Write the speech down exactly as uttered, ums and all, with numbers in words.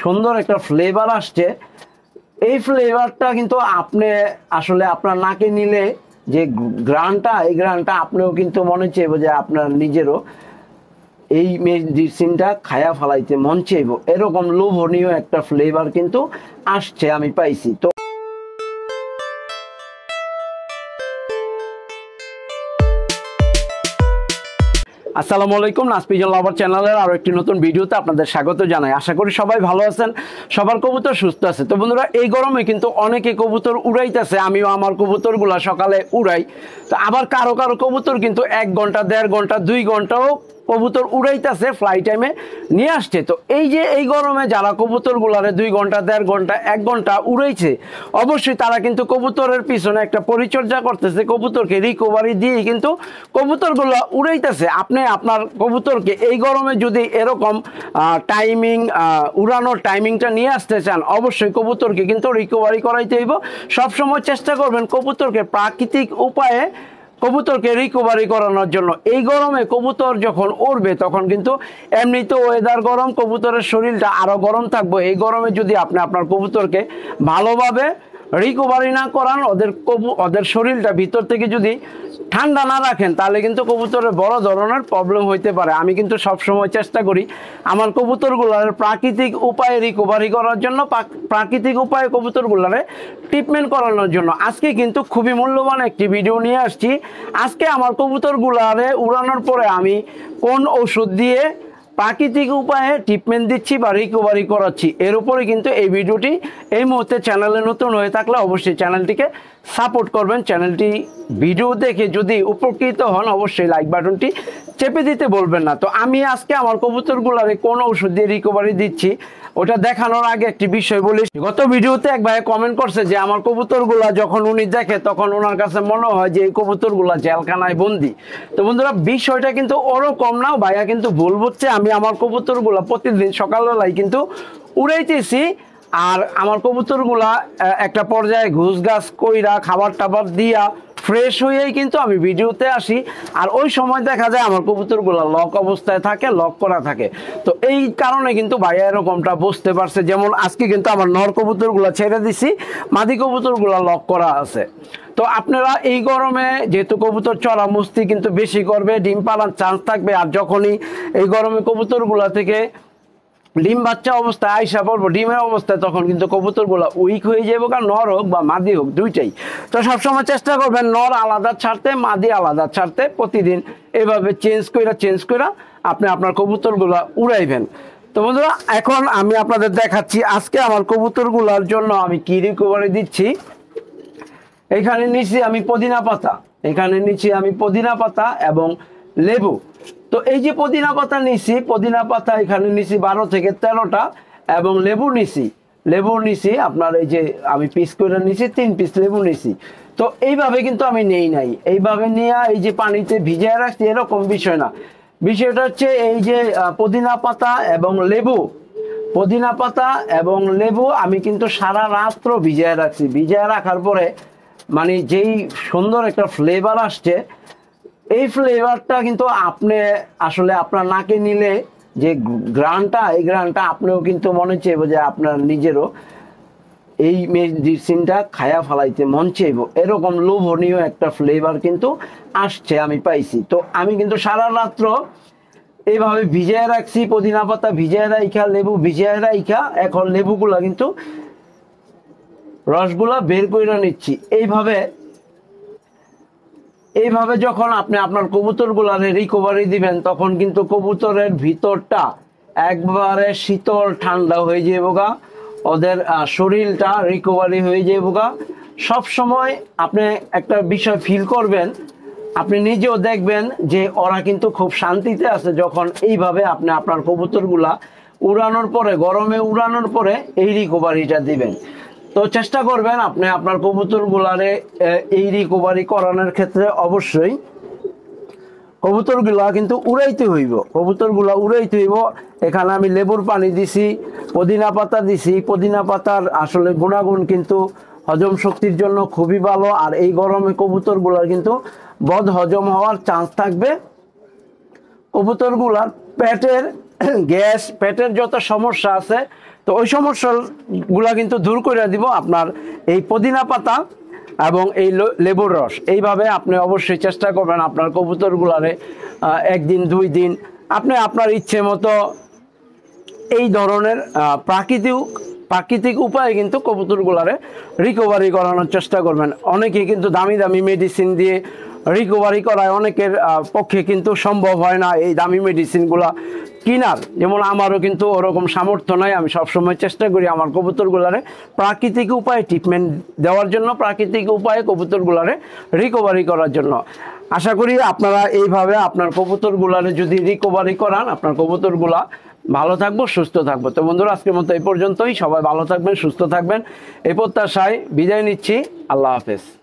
সুন্দর একটা ফ্লেভার আসছে, এই ফ্লেভারটা কিন্তু আপনি আসলে আপনার নাকে নিলে যে গ্রানটা, এই গ্রানটা আপনিও কিন্তু মনে চাইব যে আপনার নিজেরও এই মেডিসিনটা খায়া ফেলাইতে মন চাইব, এরকম লোভনীয় একটা ফ্লেভার কিন্তু আসছে, আমি পাইছি। তো আসসালামু আলাইকুম, নাসপিজন লাভার চ্যানেলের আরো একটি নতুন ভিডিওতে আপনাদের স্বাগত জানাই। আশা করি সবাই ভালো আছেন, সবার কবুতর সুস্থ আছে। তো বন্ধুরা, এই গরমে কিন্তু অনেকে কবুতর উড়াইতেছে, আমিও আমার কবুতরগুলা সকালে উড়াই। তো আবার কারো কারো কবুতর কিন্তু এক ঘন্টা দেড় ঘন্টা দুই ঘন্টাও কবুতর উড়াইতেছে, ফ্লাই টাইমে নিয়ে আসছে। তো এই যে এই গরমে যারা কবুতরগুলারে দুই ঘন্টা দেড় ঘন্টা এক ঘন্টা উড়াইছে, অবশ্যই তারা কিন্তু কবুতরের পিছনে একটা পরিচর্যা করতেছে, কবুতরকে রিকভারি দিয়ে কিন্তু কবুতরগুলো উড়াইতেছে। আপনি আপনার কবুতরকে এই গরমে যদি এরকম টাইমিং উড়ানোর টাইমিংটা নিয়ে আসতে চান, অবশ্যই কবুতরকে কিন্তু রিকভারি করাইতে হইব। সবসময় চেষ্টা করবেন কবুতরকে প্রাকৃতিক উপায়ে কবুতরকে রিকভারি করানোর জন্য। এই গরমে কবুতর যখন উড়বে তখন কিন্তু এমনিতে ওয়েদার গরম, কবুতরের শরীরটা আরো গরম থাকবে। এই গরমে যদি আপনি আপনার কবুতরকে ভালোভাবে রিকভারি না করান, ওদের কবু ওদের শরীরটা ভিতর থেকে যদি ঠান্ডা না রাখেন, তাহলে কিন্তু কবুতরের বড় ধরনের প্রবলেম হইতে পারে। আমি কিন্তু সবসময় চেষ্টা করি আমার কবুতরগুলার প্রাকৃতিক উপায়ে রিকভারি করার জন্য, প্রাকৃতিক উপায়ে কবুতরগুলারে ট্রিটমেন্ট করানোর জন্য। আজকে কিন্তু খুবই মূল্যবান একটি ভিডিও নিয়ে আসছি। আজকে আমার কবুতরগুলারে উড়ানোর পরে আমি কোন ওষুধ দিয়ে প্রাকৃতিক উপায়ে ট্রিটমেন্ট দিচ্ছি বা রিকভারি করাচ্ছি, এর উপরে কিন্তু এই ভিডিওটি। এই মুহূর্তে চ্যানেলে নতুন হয়ে থাকলে অবশ্যই চ্যানেলটিকে সাপোর্ট করবেন। চ্যানেলটি ভিডিও দেখে যদি উপকৃত হন, অবশ্যই লাইক বাটনটি চেপে দিতে বলবেন না। তো আমি আজকে আমার কবুতরগুলারে কোন ওষুধ দিয়ে রিকভারি দিচ্ছি ওটা দেখানোর আগে একটি বিষয় বলি। গত ভিডিওতে এক ভাই কমেন্ট করছে যে আমার কবুতরগুলা যখন উনি দেখে তখন ওনার কাছে মনে হয় যে এই কবুতরগুলা জেলখানায় বন্দি। তো বন্ধুরা, বিষয়টা কিন্তু ওরকম না, ভাইয়া কিন্তু ভুল বুঝছে। আমি আমার কবুতরগুলা প্রতিদিন সকালবেলায় কিন্তু উড়াইতেছি, আর আমার কবুতরগুলা একটা পর্যায়ে ঘুষ গাছ কইরা খাবার টাবার দিয়া ফ্রেশ হয়েই কিন্তু আমি ভিডিওতে আসি। আর ওই সময় দেখা যায় আমার কবুতরগুলো লক অবস্থায় থাকে, লক করা থাকে। তো এই কারণে কিন্তু ভাইয়া এরকমটা বুঝতে পারছে। যেমন আজকে কিন্তু আমার নর কবুতরগুলো ছেড়ে দিছি, মাদি কবুতরগুলো লক করা আছে। তো আপনারা এই গরমে যেহেতু কবুতর চড়া মস্তি কিন্তু বেশি করবে, ডিম পালার চান্স থাকবে। আর যখনই এই গরমে কবুতরগুলো থেকে ডিম বাচ্চা অবস্থায় আইসা পড়বো, ডিমের অবস্থায়, তখন কিন্তু কবুতরগুলো উইক হয়ে যাবো, কারণ নর হোক বা মাদি হোক দুইটাই। তো সবসময় চেষ্টা করবেন নর আলাদা ছাড়তে, মাদি আলাদা ছাড়তে। প্রতিদিন এভাবে চেঞ্জ কইরা চেঞ্জ কইরা আপনি আপনার কবুতরগুলো উড়াইবেন। তো বন্ধুরা, এখন আমি আপনাদের দেখাচ্ছি আজকে আমার কবুতরগুলোর জন্য আমি কি রিকভারি দিচ্ছি। এখানে নিচে আমি পুদিনা পাতা, এখানে নিচে আমি পুদিনা পাতা এবং লেবু। তো এই যে পুদিনা পাতা নিছি, পুদিনা পাতা এখানে নিছি বারো থেকে তেরোটা, এবং লেবু নিছি, লেবু নিছি আপনার এই যে আমি পিস করে নিছি, তিন পিস লেবু নিছি। তো এইভাবে কিন্তু আমি নেই নাই, এইভাবে নিয়ে এই যে পানিতে ভিজিয়ে রাখছি এরকম বিষয় না। বিষয়টা হচ্ছে এই যে পুদিনা পাতা এবং লেবু, পুদিনা পাতা এবং লেবু আমি কিন্তু সারা রাত্র ভিজিয়ে রাখছি। ভিজিয়ে রাখার পরে মানে যেই সুন্দর একটা ফ্লেভার আসছে, এই ফ্লেভারটা কিন্তু আপনি আসলে আপনার নাকে নিলে যে গ্রানটা, এই গ্রানটা আপনিও কিন্তু মনে চাইব যে আপনার নিজেরও এই মেডিসিনটা খায়া ফেলাইতে মন চাইব, এরকম লোভনীয় একটা ফ্লেভার কিন্তু আসছে, আমি পাইছি। তো আমি কিন্তু সারা রাত্র এইভাবে ভিজিয়ে রাখছি, পুদিনা পাতা ভিজিয়ে রাখা, লেবু ভিজিয়ে রাখা। এখন লেবুগুলা কিন্তু রসগুলা বের করে নিচ্ছি। এইভাবে এইভাবে যখন আপনি আপনার কবুতরগুলারে রিকভারি দিবেন, তখন কিন্তু কবুতরের ভিতরটা একবারে শীতল ঠান্ডা হয়ে যাবে গা, ওদের শরীরটা রিকভারি হয়ে যাবে গা। সবসময় আপনি একটা বিষয় ফিল করবেন, আপনি নিজেও দেখবেন যে ওরা কিন্তু খুব শান্তিতে আছে যখন এইভাবে আপনি আপনার কবুতরগুলা উড়ানোর পরে, গরমে উড়ানোর পরে এই রিকভারিটা দিবেন। তো চেষ্টা করবেন আপনি আপনার কবুতরগুলারে এই রিকভারি করানোর ক্ষেত্রে অবশ্যই কবুতরগুলা কিন্তু উড়াইতে হইব, কবুতরগুলা উড়াইতে হইব। এখানে আমি লেবুর পানি দিছি, পুদিনা পাতা দিছি। পুদিনা পাতার আসলে গুণাগুণ কিন্তু হজম শক্তির জন্য খুবই ভালো, আর এই গরমে কবুতরগুলার কিন্তু বদ হজম হওয়ার চান্স থাকবে। কবুতরগুলার পেটের গ্যাস, পেটের যত সমস্যা আছে তো ওই সমস্যাগুলা কিন্তু দূর করে দিব আপনার এই পুদিনা পাতা এবং এই ল- লেবুর রস। এইভাবে আপনি অবশ্যই চেষ্টা করবেন আপনার কবুতরগুলারে আহ, একদিন দুই দিন আপনি আপনার ইচ্ছে মতো এই ধরনের আহ, প্রাকৃতিক প্রাকৃতিক উপায়ে কিন্তু কবুতরগুলারে রিকভারি করানোর চেষ্টা করবেন। অনেকে কিন্তু দামি দামি মেডিসিন দিয়ে রিকভারি করায়, অনেকের আহ, পক্ষে কিন্তু সম্ভব হয় না এই দামি মেডিসিনগুলা কিনার। যেমন আমারও কিন্তু ওরকম সামর্থ্য নাই। আমি সবসময় চেষ্টা করি আমার কবুতরগুলারে প্রাকৃতিক উপায়ে ট্রিটমেন্ট দেওয়ার জন্য, প্রাকৃতিক উপায়ে কবুতরগুলারে রিকভারি করার জন্য। আশা করি আপনারা এইভাবে আপনার কবুতরগুলারে যদি রিকভারি করান, আপনার কবুতরগুলা ভালো থাকবো, সুস্থ থাকবো। তো বন্ধুরা, আজকের মতো এই পর্যন্তই। সবাই ভালো থাকবেন, সুস্থ থাকবেন, এই প্রত্যাশায় বিদায় নিচ্ছি। আল্লাহ হাফেজ।